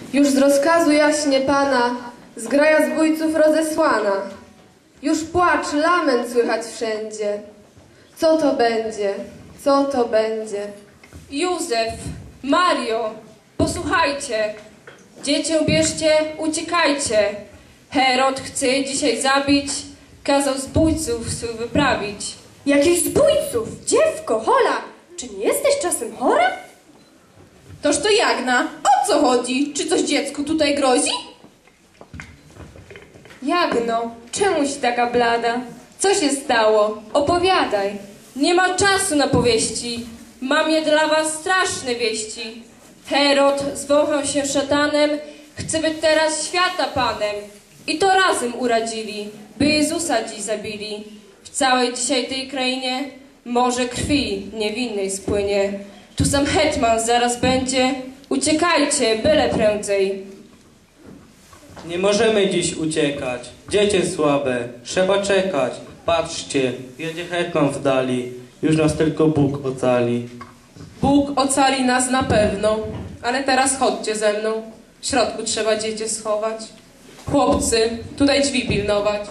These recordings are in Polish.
Już z rozkazu jaśnie Pana zgraja zbójców rozesłana. Już płacz, lament słychać wszędzie. Co to będzie? Co to będzie? Józef, Mario, posłuchajcie. Dziecię bierzcie, uciekajcie. Herod chce dzisiaj zabić, kazał zbójców swych wyprawić. Jakichś zbójców? Dziewko, hola, czy nie jesteś czasem chora? Toż to Jagna, o co chodzi? Czy coś dziecku tutaj grozi? Jagno, czemuś taka blada? Co się stało? Opowiadaj. Nie ma czasu na powieści. Mam je dla was straszne wieści. Herod zwąchał się szatanem, chce być teraz świata panem. I to razem uradzili, by Jezusa dziś zabili. W całej dzisiaj tej krainie morze krwi niewinnej spłynie. Tu sam hetman zaraz będzie. Uciekajcie, byle prędzej. Nie możemy dziś uciekać. Dziecię słabe, trzeba czekać. Patrzcie, jedzie hetman w dali. Już nas tylko Bóg ocali. Bóg ocali nas na pewno, ale teraz chodźcie ze mną. W środku trzeba dziecię schować. Chłopcy, tutaj drzwi pilnować.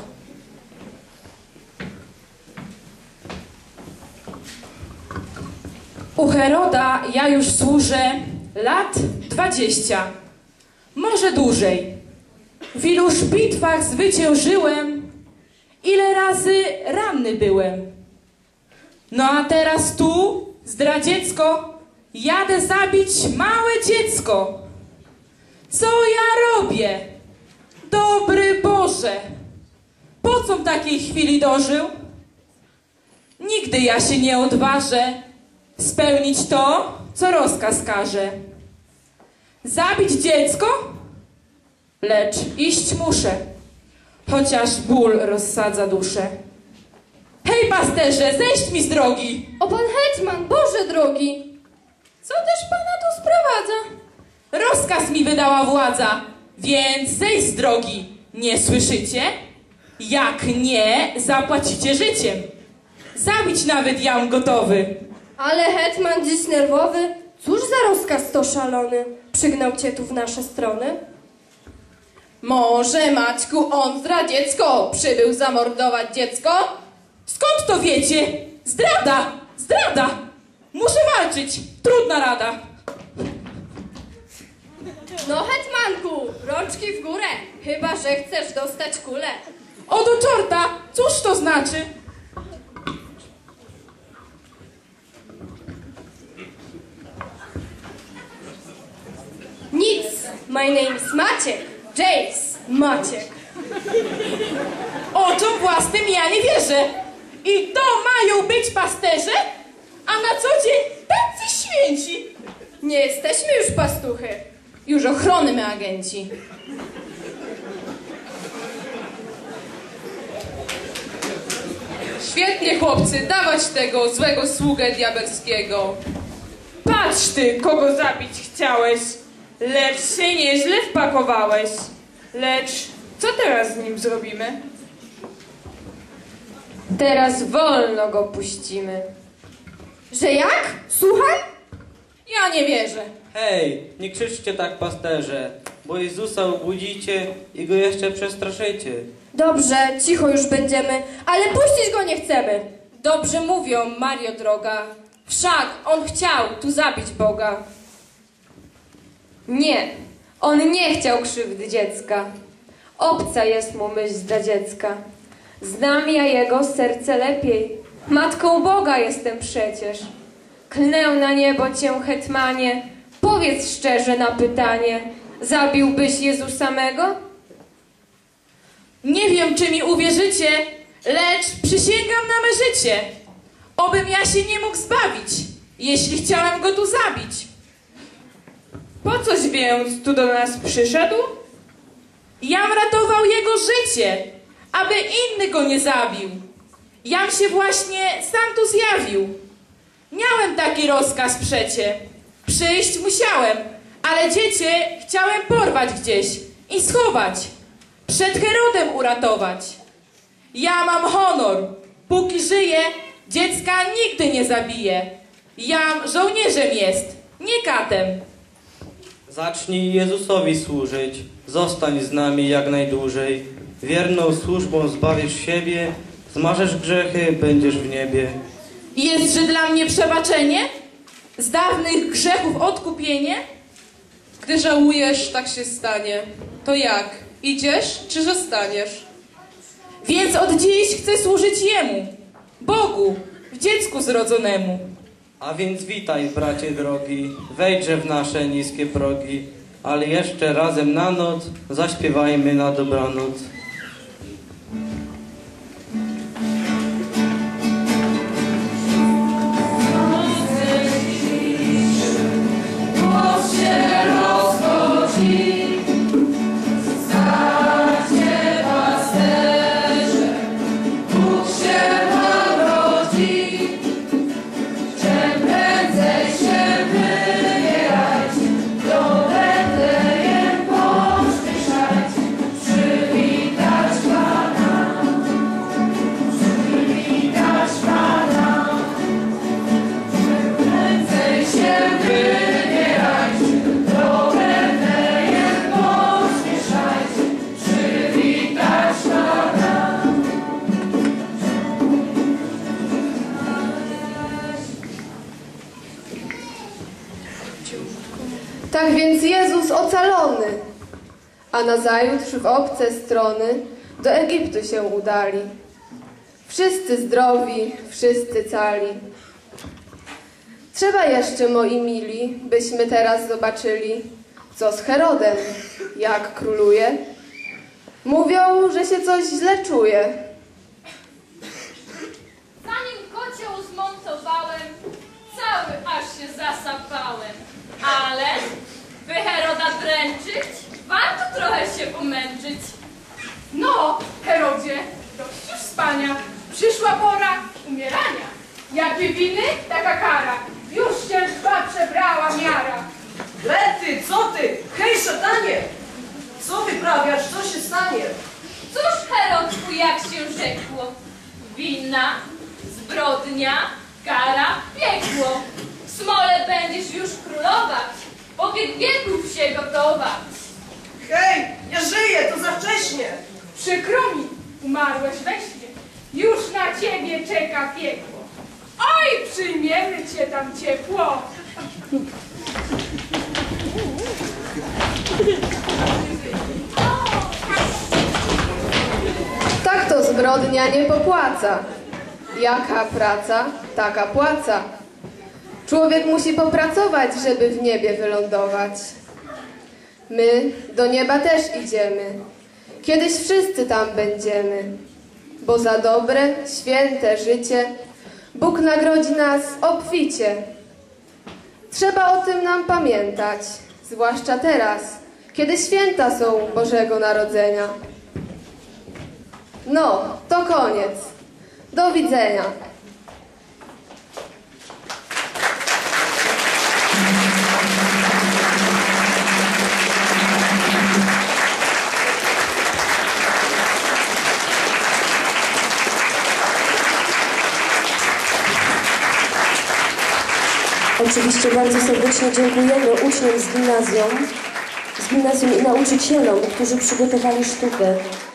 U Heroda ja już służę lat 20, może dłużej. W iluż bitwach zwyciężyłem, ile razy ranny byłem. No a teraz tu, zdradziecko, jadę zabić małe dziecko. Co ja robię? Dobry Boże! Po com takiej chwili dożył? Nigdy ja się nie odważę spełnić to, co rozkaz każe. Zabić dziecko? Lecz iść muszę, chociaż ból rozsadza duszę. Hej, pasterze, zejdź mi z drogi! O pan hetman, Boże drogi! Co też pana tu sprowadza? Rozkaz mi wydała władza, więc zejdź z drogi. Nie słyszycie? Jak nie, zapłacicie życiem. Zabić nawet jam gotowy. Ale hetman dziś nerwowy, cóż za rozkaz to szalony, przygnał cię tu w nasze strony? Może, Maćku, on zdradziecko przybył zamordować dziecko? Skąd to wiecie? Zdrada! Zdrada! Muszę walczyć! Trudna rada! No hetmanku, rączki w górę, chyba że chcesz dostać kulę. O do czorta! Cóż to znaczy? Nic, my name is Maciek, Jace, Maciek. Oczom własnym ja nie wierzę! I to mają być pasterze? A na co dzień tacy święci! Nie jesteśmy już pastuchy. Już ochrony my agenci. Świetnie, chłopcy, dawać tego złego sługę diabelskiego. Patrz ty, kogo zabić chciałeś, lecz się nieźle wpakowałeś. Lecz co teraz z nim zrobimy? Teraz wolno go puścimy. Że jak? Słuchaj? Ja nie wierzę. Hej, nie krzyczcie tak, pasterze, bo Jezusa obudzicie i go jeszcze przestraszycie. Dobrze, cicho już będziemy, ale puścić go nie chcemy. Dobrze mówią, Mario droga. Wszak on chciał tu zabić Boga. Nie, on nie chciał krzywdy dziecka. Obca jest mu myśl zdradziecka. Znam ja jego serce lepiej. Matką Boga jestem przecież. Klnę na niebo cię, hetmanie. Powiedz szczerze na pytanie. Zabiłbyś Jezusa mego? Nie wiem, czy mi uwierzycie, lecz przysięgam na me życie. Obym ja się nie mógł zbawić, jeśli chciałem go tu zabić. Po coś więc tu do nas przyszedł? Jam ratował jego życie, aby inny go nie zabił. Jam się właśnie sam tu zjawił. Miałem taki rozkaz przecie. Przyjść musiałem, ale dziecię chciałem porwać gdzieś i schować. Przed Herodem uratować. Ja mam honor. Póki żyję, dziecka nigdy nie zabiję. Jam żołnierzem jest, nie katem. Zacznij Jezusowi służyć, zostań z nami jak najdłużej. Wierną służbą zbawisz siebie, zmarzesz grzechy, będziesz w niebie. Jestże dla mnie przebaczenie? Z dawnych grzechów odkupienie? Gdy żałujesz, tak się stanie. To jak? Idziesz czy zostaniesz? Więc od dziś chcę służyć Jemu, Bogu, w dziecku zrodzonemu. A więc witaj, bracie drogi, wejdźże w nasze niskie progi, ale jeszcze razem na noc zaśpiewajmy na dobranoc. Tak więc Jezus ocalony, a nazajutrz w obce strony do Egiptu się udali. Wszyscy zdrowi, wszyscy cali. Trzeba jeszcze, moi mili, byśmy teraz zobaczyli, co z Herodem, jak króluje. Mówią, że się coś źle czuje. Zanim kocioł zmontowałem, cały aż się zasapałem. Ale by Heroda dręczyć, warto trochę się pomęczyć. No, Herodzie, dość już spania. Przyszła pora umierania. Jakie winy, taka kara. Już się dwa przebrała miara. Lety, co ty? Hej, szatanie! Co wyprawiasz? Co się stanie? Cóż, Herodku, jak się rzekło? Wina, zbrodnia, kara, piekło. W smole będziesz już królować, po wiek wieków się gotować. Hej, nie żyję, to za wcześnie! Przykro mi, umarłeś we śnie. Już na ciebie czeka piekło. Oj, przyjmiemy cię tam ciepło. Tak to zbrodnia nie popłaca. Jaka praca, taka płaca. Człowiek musi popracować, żeby w niebie wylądować. My do nieba też idziemy. Kiedyś wszyscy tam będziemy. Bo za dobre, święte życie Bóg nagrodzi nas obficie. Trzeba o tym nam pamiętać, zwłaszcza teraz, kiedy święta są Bożego Narodzenia. No, to koniec. Do widzenia. Oczywiście bardzo serdecznie dziękujemy uczniom z gimnazjum i nauczycielom, którzy przygotowali sztukę.